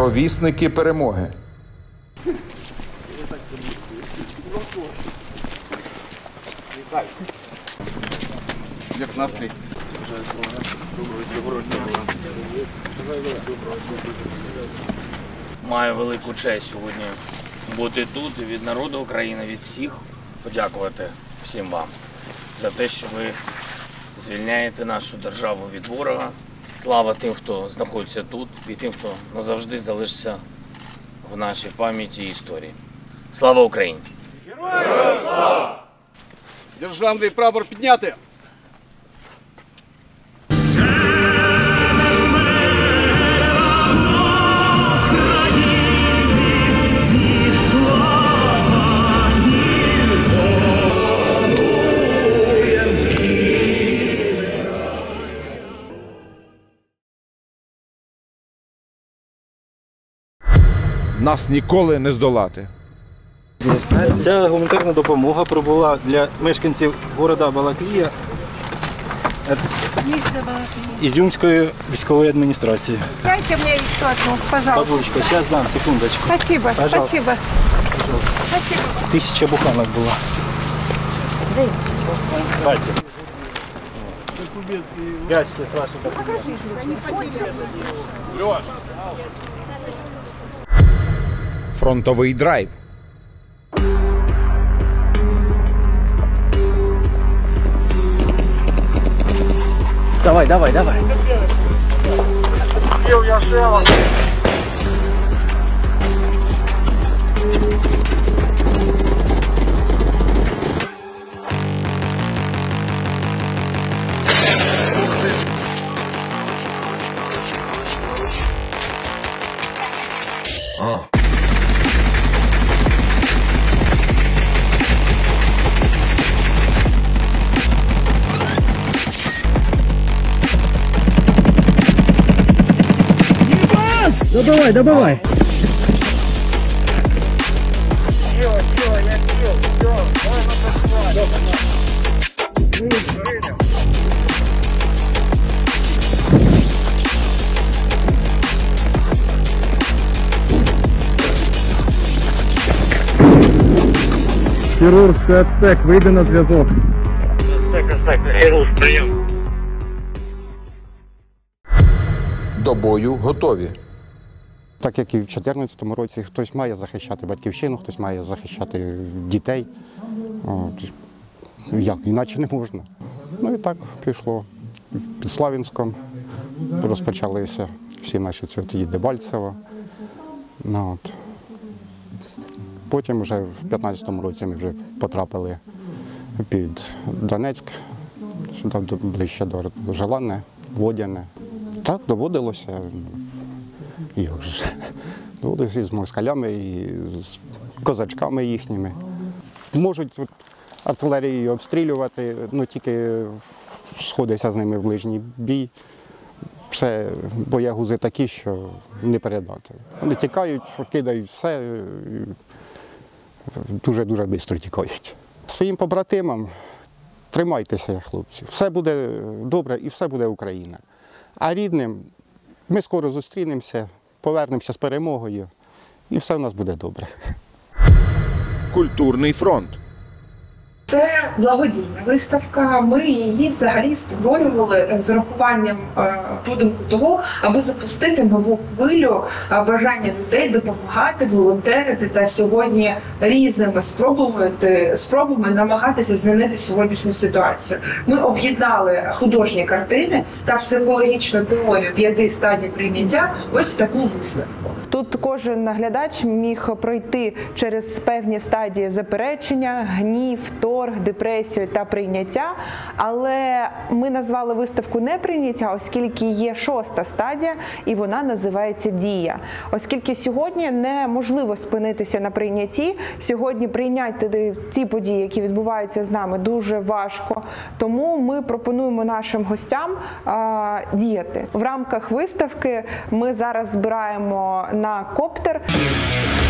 Провісники перемоги. Як настрій? Маю велику честь сьогодні бути тут і від народу України, від всіх подякувати всім вам за те, що ви звільняєте нашу державу від ворога. Слава тим, хто знаходиться тут, і тим, хто назавжди залишиться в нашій пам'яті і історії. Слава Україні! Героям слава! Державний прапор підняти! Нас ніколи не здолати. Ця гуманітарна допомога прибула для мешканців міста Балаклія Ізюмської військової адміністрації. Дайте мне еще одну, пожалуйста. Бабулечка, сейчас дам, секундочку. Спасибо, Пожалуйста. спасибо. Спасибо. 1000 буханок было. Дайте. Прячьте с вашей документы. Фронтовий драйв. Давай, давай, давай. Добывай, добывай. Хірург, це Ацтек, вийди на зв'язок. Ацтек, хірург, прийом. До бою готові. Так як і в 2014 році, хтось має захищати батьківщину, хтось має захищати дітей. От. Як, іначе не можна. Ну і так пішло. Під Слав'янськом розпочалися всі наші тоді Дебальцево. Ну, от. Потім вже в 2015 році ми вже потрапили під Донецьк, сюди ближче до Желанне, Водяне. Так, доводилося. Доводилося і з москалями, і з козачками їхніми. Можуть артилерією обстрілювати, ну тільки сходиться з ними в ближній бій. Це боягузи такі, що не передати. Вони тікають, кидають все, дуже-дуже швидко тікають. Своїм побратимам тримайтеся, хлопці. Все буде добре і все буде Україна. А рідним ми скоро зустрінемося, повернемося з перемогою і все в нас буде добре. Культурний фронт. Це благодійна виставка. Ми її взагалі створювали з урахуванням подумку того, аби запустити нову хвилю бажання людей допомагати, волонтерити та сьогодні різними спробами намагатися змінити сьогоднішню ситуацію. Ми об'єднали художні картини та психологічну теорію 5 стадій прийняття ось в таку виставку. Тут кожен наглядач міг пройти через певні стадії заперечення, гнів, торг, депресію та прийняття, але ми назвали виставку не прийняття, оскільки є 6-та стадія, і вона називається дія. Оскільки сьогодні неможливо спинитися на прийнятті, сьогодні прийняти ті події, які відбуваються з нами, дуже важко, тому ми пропонуємо нашим гостям діяти. В рамках виставки ми зараз збираємо на коптер.